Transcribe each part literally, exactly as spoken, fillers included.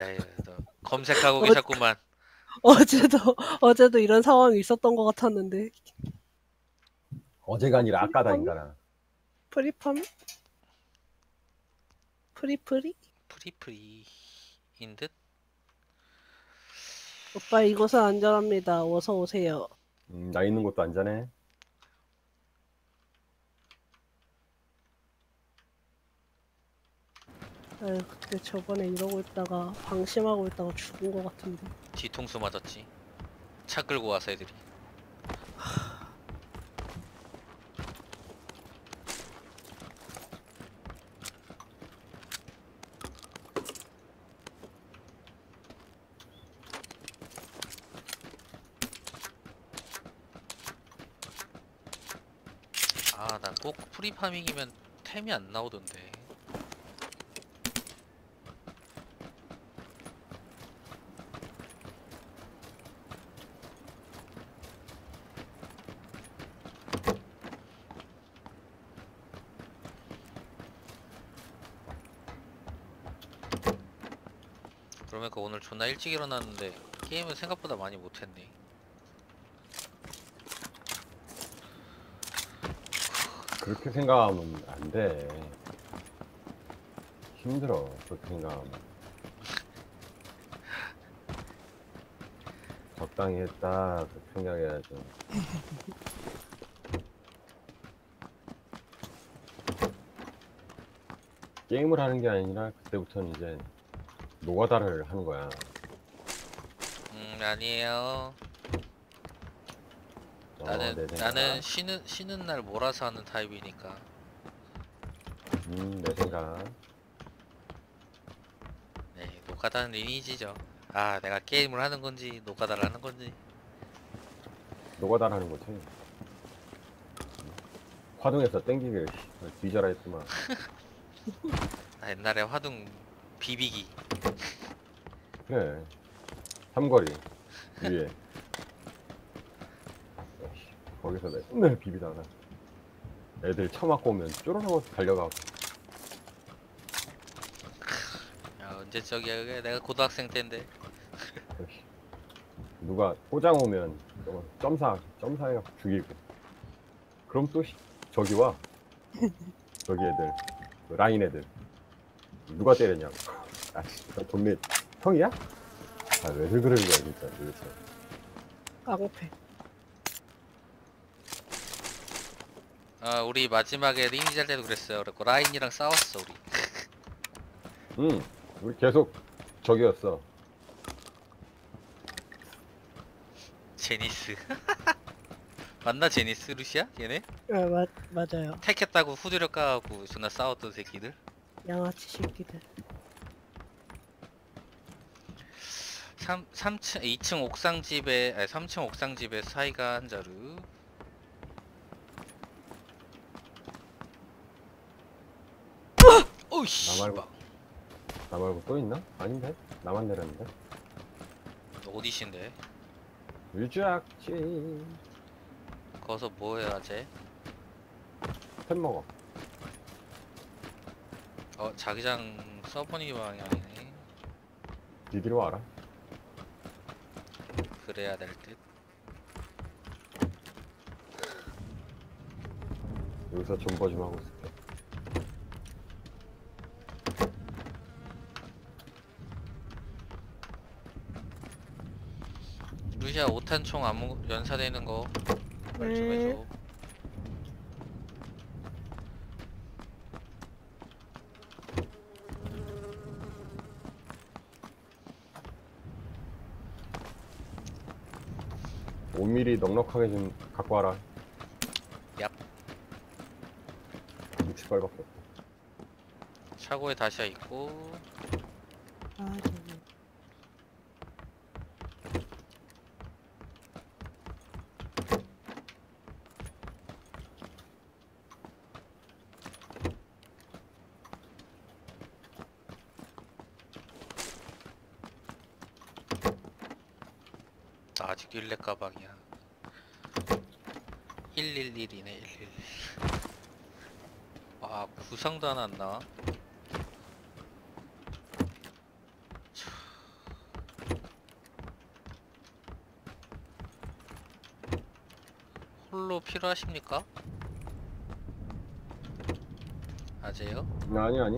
에이, 너 검색하고 어, 계셨구만. 어제도 어제도 이런 상황이 있었던 것 같았는데. 어제가 아, 아니라 아까다, 프리팜? 인간아. 프리팜? 프리프리? 프리프리인 듯? 오빠 이곳은 안전합니다. 어서 오세요. 음, 나 있는 것도 안전해. 아유, 그때 저번에 이러고 있다가 방심하고 있다가 죽은 것 같은데. 뒤통수 맞았지. 차 끌고 와서 애들이. 아, 난 꼭 프리파밍이면 템이 안 나오던데. 그러니까 오늘 존나 일찍 일어났는데 게임은 생각보다 많이 못했네. 그렇게 생각하면 안 돼. 힘들어, 그렇게 생각하면. 적당히 했다, 그렇게 생각해야지. 게임을 하는 게 아니라 그때부터는 이제 노가다를 하는 거야. 음, 아니에요. 어, 나는 내 생각. 나는 쉬는 쉬는 날 몰아서 하는 타입이니까. 음, 내 생각. 네, 노가다는 리니지죠. 아, 내가 게임을 하는 건지 노가다를 하는 건지. 노가다를 하는 거지. 화동에서 땡기게 뒤져라 했더만. 나 옛날에 화둥 비비기. 그래. 삼거리 위에. 거기서 맨날 비비다가 애들 처맞고 오면 쪼르륵 달려가고. 야, 언제적이야 그게. 내가 고등학생 때인데. 누가 포장 오면 점사 점사해갖고 죽이고. 그럼 또 시- 저기 와. 저기 애들 그 라인 애들 누가 때렸냐고. 아 진짜 동네 형이야? 아 왜들 그러는 거야 진짜 도대체. 깡패. 아, 우리 마지막에 리니지 할 때도 그랬어요. 그랬고 라인이랑 싸웠어 우리. 응 우리 계속 저기였어. 제니스. 맞나 제니스 루시아? 얘네? 아, 맞, 맞아요. 택했다고 후드려 까고 존나 싸웠던 새끼들. 양아치 새끼들. 삼, 삼층 이 층 옥상 집에 아니 삼 층 옥상 집에 사이가 한 자루. 나 오이씨. 말고 나 말고 또 있나? 아닌데? 나만 내렸는데? 어디신데? 유주악지. 거기서 뭐 해야 돼? 햄 먹어. 어, 자기장 서버니 방향이네. 니디로 와라. 그래야 될 듯. 여기서 존버 좀 하고 있을게. 루시아 오 탄총 아무 연사되는 거 말 좀 네. 해줘. 오 밀리미터 넉넉하게 좀 갖고 와라. 얍. 육십 발밖에 없어. 차고에 다시야 있고. 아, 저기. 나 아직도 일렙 가방이야. 일일일이네 일일일. 와, 구상도 하나 안 나와. 홀로 필요하십니까? 아재요? 아니 아니.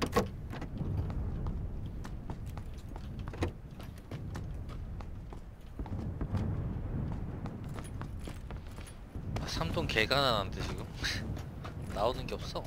아, 삼동 개가난한데 지금 나오는 게 없어.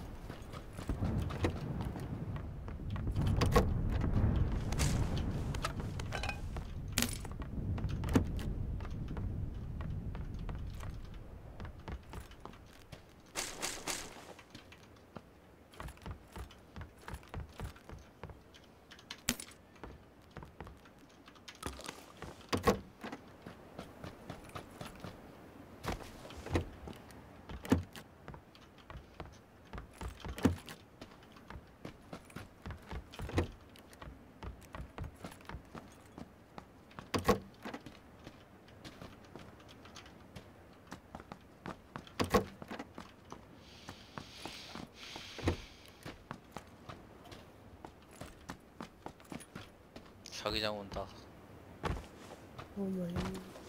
자기장 온다. 어머니.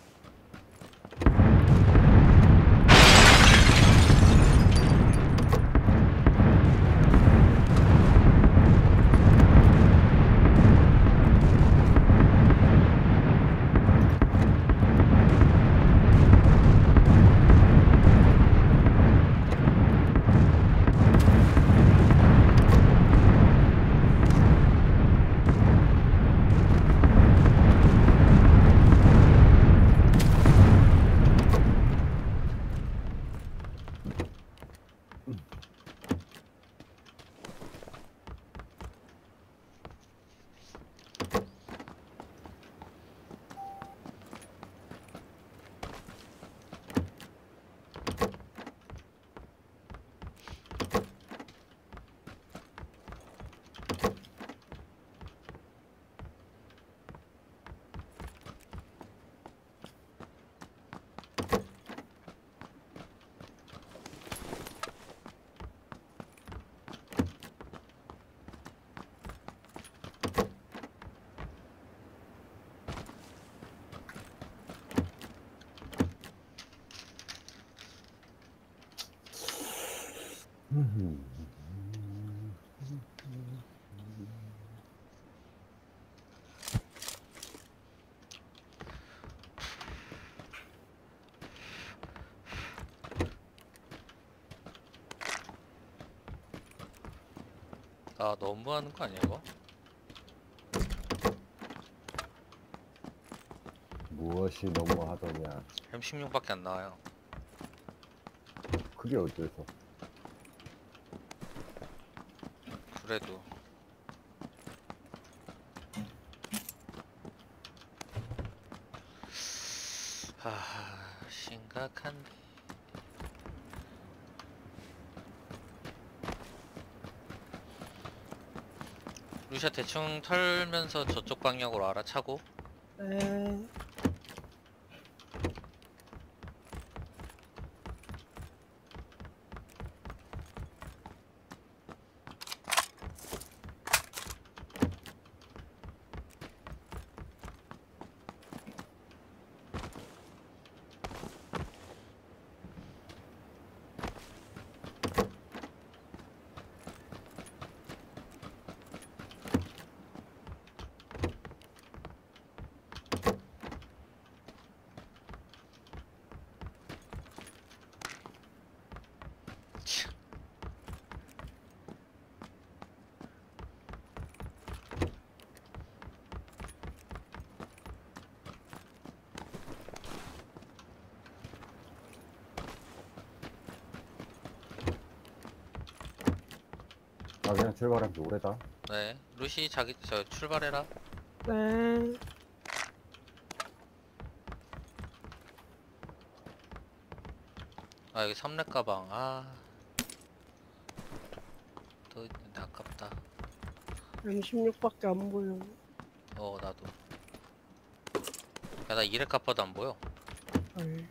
나 너무하는 거 아니야 이거? 무엇이 너무 하더냐. 엠 십육밖에 안 나와요. 그게 어째서. 그래도 하하 심각한데. 루시아 대충 털면서 저쪽 방향으로 알아차고. 네. 아 그냥 출발한 지 오래다. 네, 루시 자기 저 출발해라. 네. 아 여기 삼렙 가방. 아, 또 있는데 아깝다. 엠 십육밖에 안 보여. 어 나도. 야 나 이렙 갚아도 안 보여. 헐.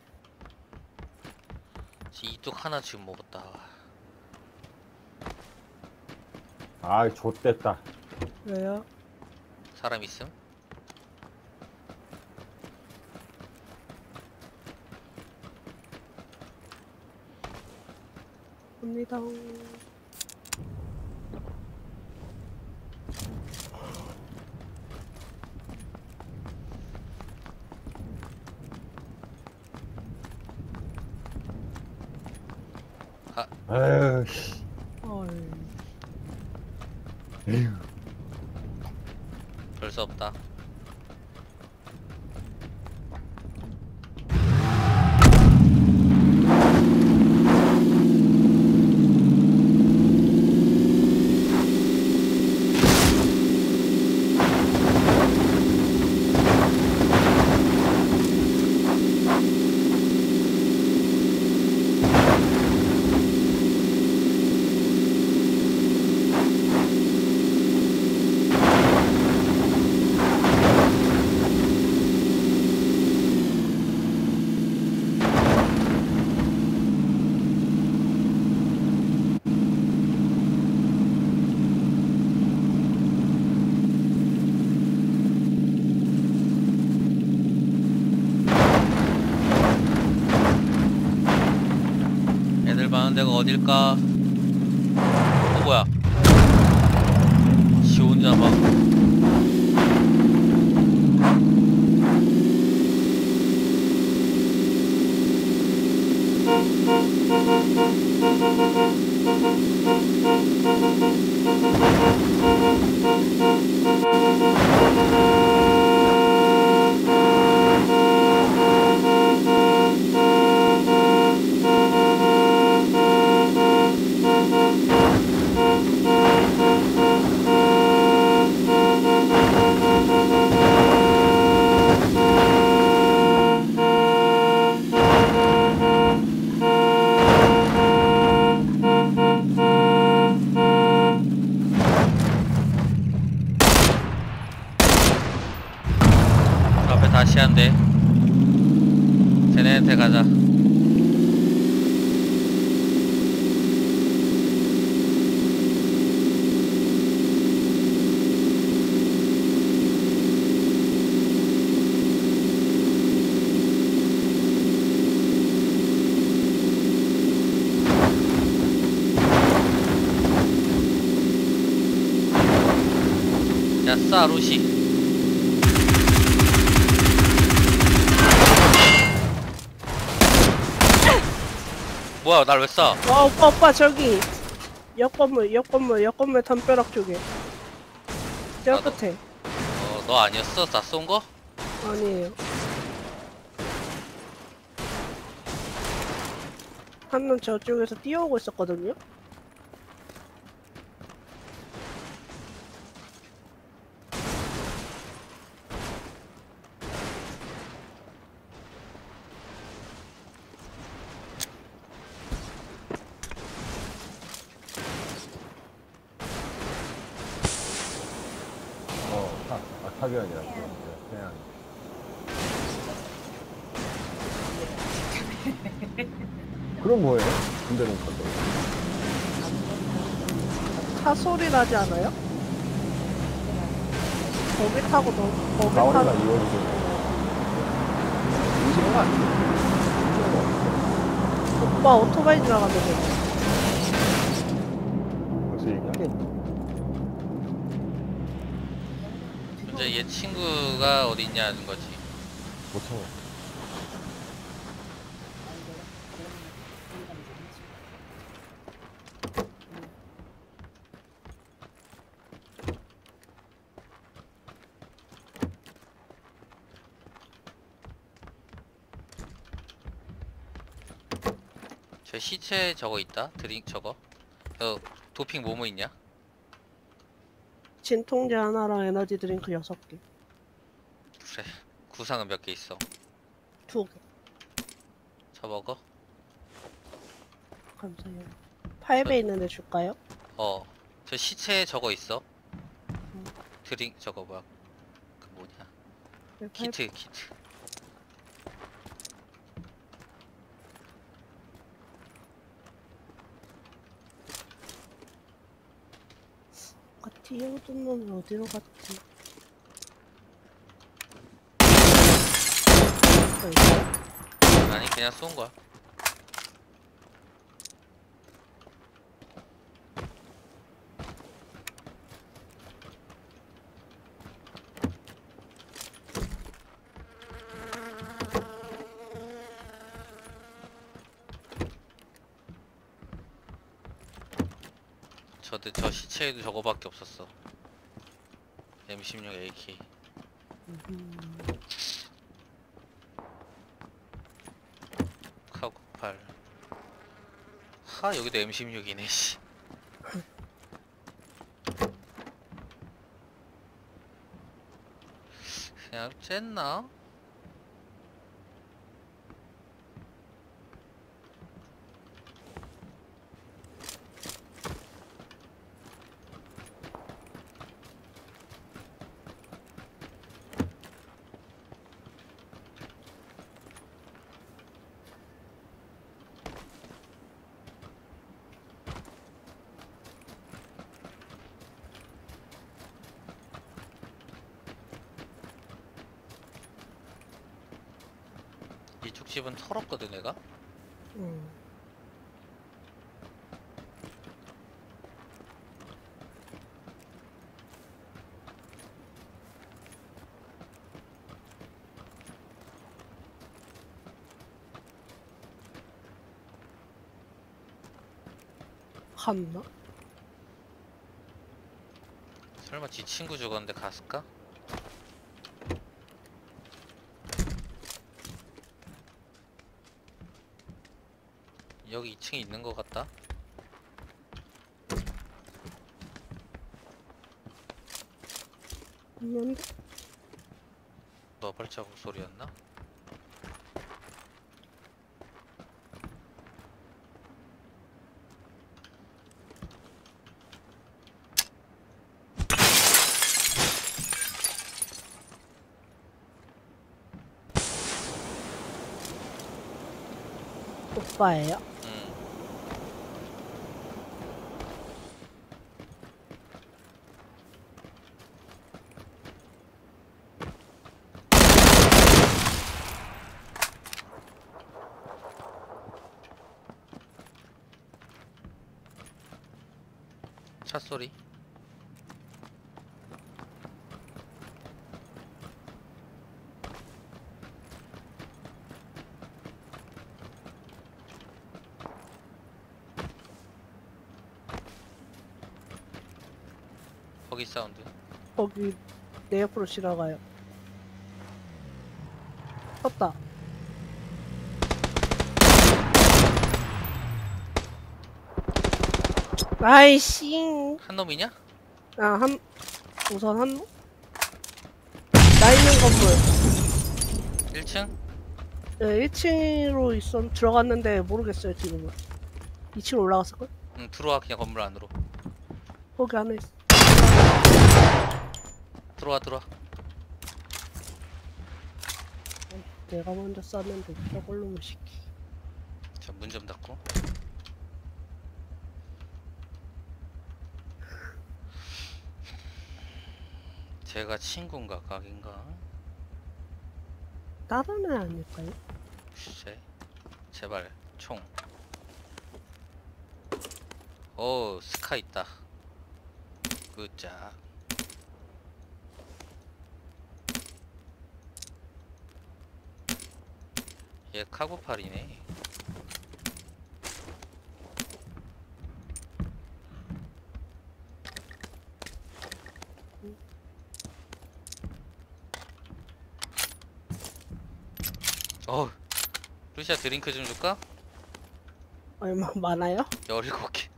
이뚝 하나 지금 먹었다. 아이 좆됐다. 왜요? 사람 있음? 갑니다. 아유 씨. 헐. 에휴. 별 수 없다. 애들 많은 데가 어딜까? 어 뭐야? 지 혼자 막 앞에 다시 한대. 쟤네한테 가자. 야, 쏴, 루시. 뭐야, 날 왜 쏴? 와 오빠 오빠 저기 옆 건물 옆 건물 옆 건물 담벼락 쪽에 저 나도. 끝에. 어, 너 아니었어? 나 쏜 거? 아니에요. 한 놈 저쪽에서 뛰어오고 있었거든요. 어, 탑, 아, 탑이 아니라 그냥, 그냥. 그럼 뭐해? 군대 좀 갔다 차 소리 나지 않아요? 거기 타고 너 거기 나오니까 타고 이월이고. 의심은 안 돼. 오빠 오토바이 지나갔는데. 벌써 얘기하겠니? 이제 얘 친구가 어디 있냐는 거지. 못 참아. 저 시체 저거 있다? 드링 저거? 저 도핑 뭐뭐 있냐? 진통제 하나랑 에너지 드링크 여섯 개. 그래. 구상은 몇 개 있어? 두 개. 저 먹어? 감사해요. 팔배 있는데 줄까요? 어. 저 시체에 저거 있어? 드링 저거 뭐야? 그 뭐냐? 네, 팔- 키트 키트. 아까 뛰어오던 놈이 어디로 갔지? 어, 있어요? 아니 그냥 쏜 거야. 저도 저 시체에도 저거밖에 없었어. 엠 십육 에이케이. 음, 카구팔. 하, 여기도 엠 십육이네 씨. 그냥 쨌나? 이쪽 집은 털었거든 내가? 음. 갔나? 설마 지 친구 죽었는데 갔을까? 여기 이 층에 있는 것 같다? 없는데? 뭐 발자국 소리였나? 오빠예요? 응. 차 소리. 거기 사운드. 거기 내 옆으로 지나가요. 섰다. 아이씨. 한 놈이냐? 아, 한, 우선 한, 나 있는 건물. 일 층? 네, 일 층으로 있었, 들어갔는데 모르겠어요, 지금은. 이 층 올라갔을걸? 응, 들어와 그냥 건물 안으로. 거기 안에 있어. 들어와 들어와. 내가 먼저 쐈는데, 저걸로 시키. 자, 문 좀 닫고. 제가 친구인가 각인가? 다른 애 아닐까요? 쎄. 제발 총. 오, 스카 있다. 굿짝. 얘 카고팔이네. 어, 루시아 드링크 좀 줄까? 얼마 많아요? 열일곱 개.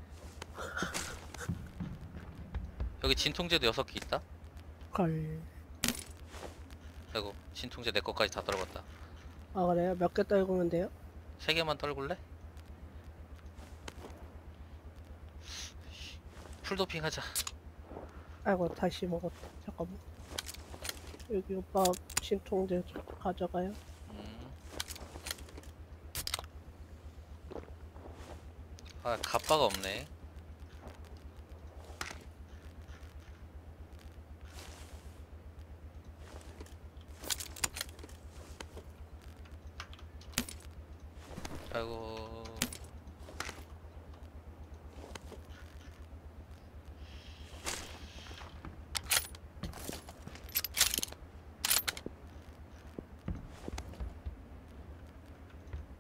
여기 진통제도 여섯 개 있다. 걸. 아이고, 진통제 내 거까지 다 떨궜다. 아, 그래요? 몇 개 떨구면 돼요? 세 개만 떨굴래? 풀도핑 하자. 아이고, 다시 먹었다. 잠깐만. 여기 오빠 진통제 좀 가져가요. 음. 아, 갑바가 없네. 아이고.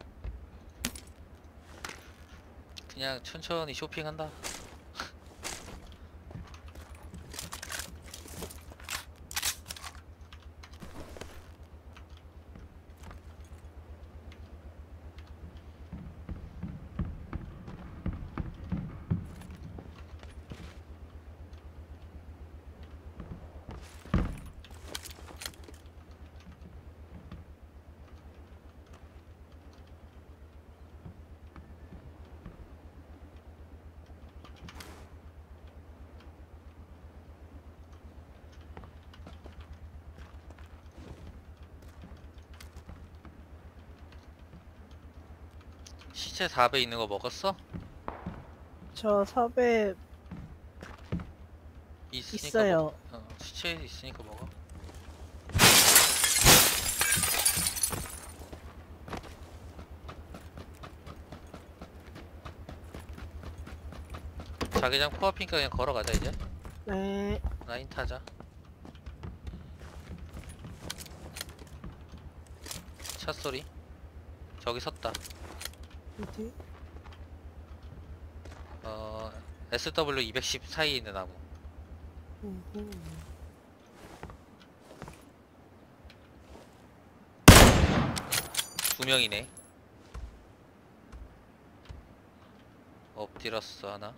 그냥 천천히 쇼핑한다. 시체 사 배 있는 거 먹었어? 저 섭외 있으니까 있어요. 먹, 어, 시체 있으니까 먹어. 자기장 코앞이니까 그냥 걸어가자 이제. 네. 라인 타자. 차 소리. 저기 섰다. 어디? 어 에스 더블유 이백십 사이에 있는 나무. 음흠. 두 명이네. 엎드렸어 하나.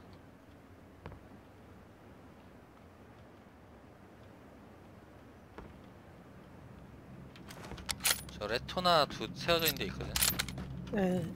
저 레토나 두 세워져 있는 데 있거든. 네.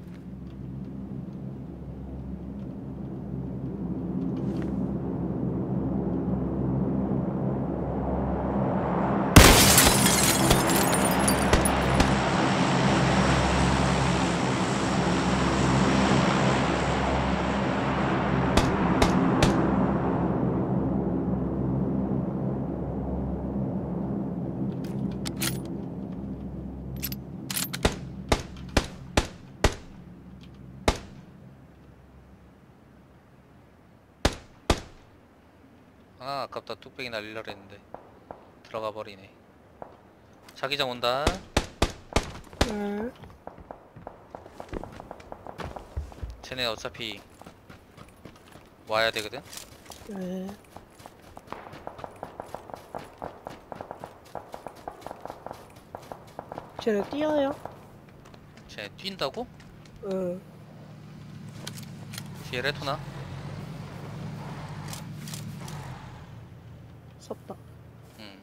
아 아깝다. 뚝배기 날리려 했는데 들어가 버리네. 자기장 온다. 네. 쟤네 어차피 와야 되거든. 네. 쟤네 뛰어요? 쟤네 뛴다고? 응. 뒤에 레토나. 섰다. 음.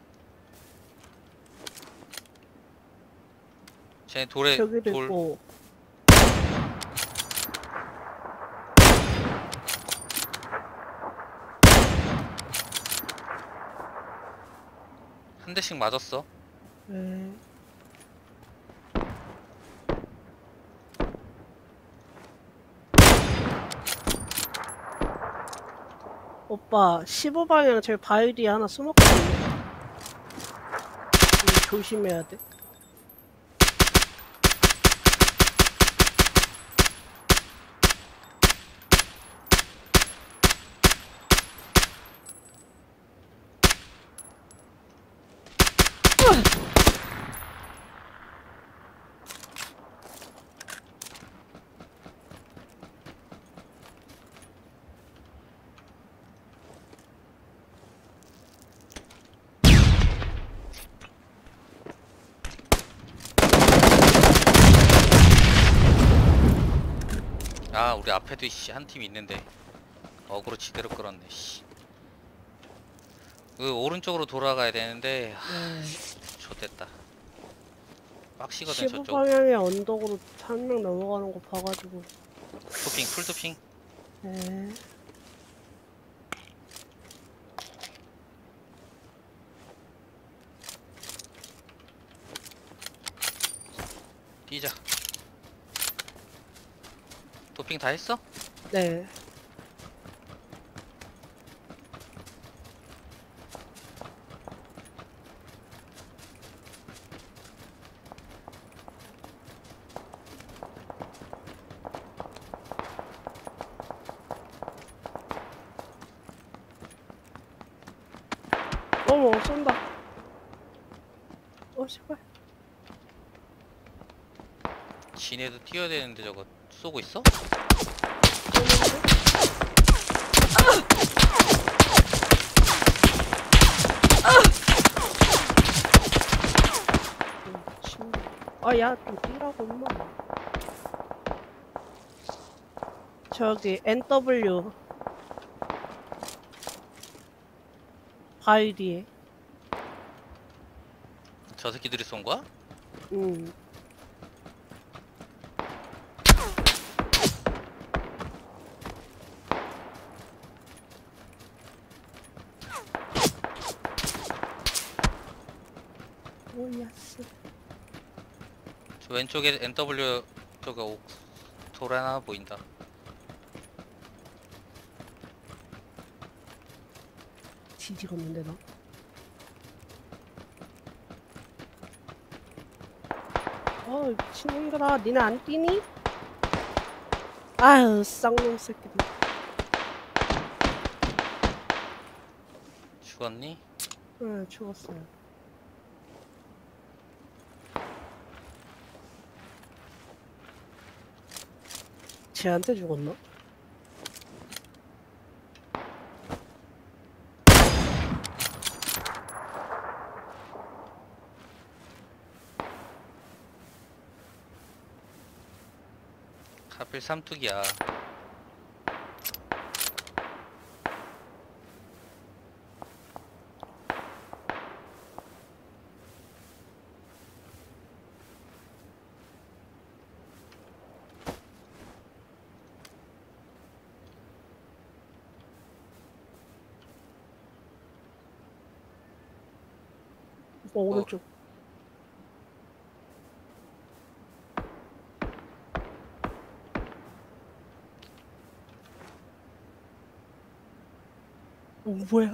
쟤네 돌에 저기도 돌 있고. 한 대씩 맞았어. 네. 오빠 십오 방향 저기 바위 뒤에 하나 숨었거든요. 이거 조심해야 돼. 아 우리 앞에도 씨 한 팀 있는데 어그로 지대로 끌었네. 씨. 그 오른쪽으로 돌아가야 되는데 네. 좋됐다. 빡시거든 십오 저쪽. 방향의 언덕으로 한 명 넘어가는 거 봐가지고. 도핑 풀 도핑. 네. 뛰자. 도핑 다 했어? 네. 어머, 쏜다. 어, 제발. 지네도 뛰어야 되는데 저거 쏘고 있어? 쏘는데? 아, 야, 좀 뛰라고, 임마. 저기, 엔더블유. 바위 뒤에. 저 새끼들이 쏜 거야? 응. 오야스. 저 왼쪽에 엔더블유 저거 옥, 돌 하나 보인다. 뒤지겠는데 나. 어 미친놈들아 니네 안 뛰니? 아유 쌍놈 새끼들. 죽었니? 응 죽었어요. 쟤한테 죽었나? 하필 삼뚝이야. 오빠 오른쪽. 어 뭐야?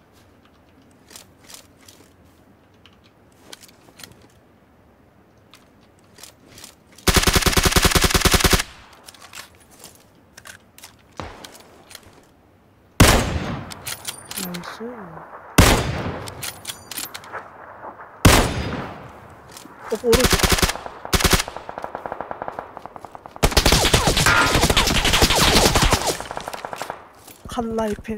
나이스. 어 오른쪽. 칼라이 펜.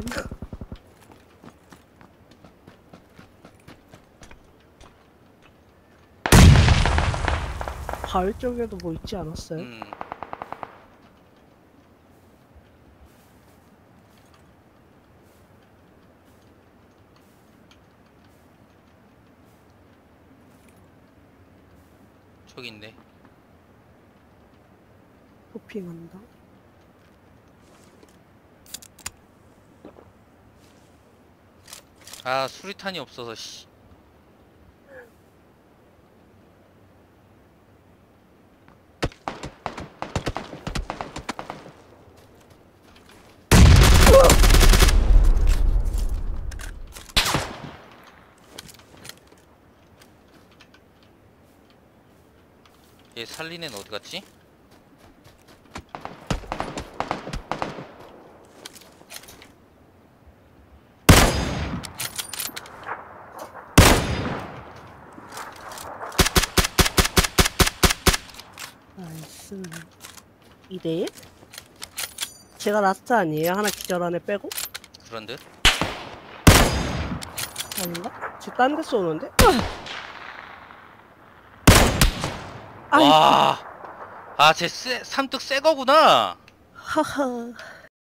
바위 쪽에도 뭐 있지 않았어요? 음. 저기 있네. 도핑한다. 아 수리탄이 없어서 씨. 얘 살린 애는 어디 갔지? 나이스. 이 대 일? 제가 라스트 아니에요? 하나 기절 안에 빼고? 그런 듯? 아닌가? 쟤 딴 데 쏘는데? 아이, 와. 아, 쟤 쎄, 삼뚝 새 거구나. 하하.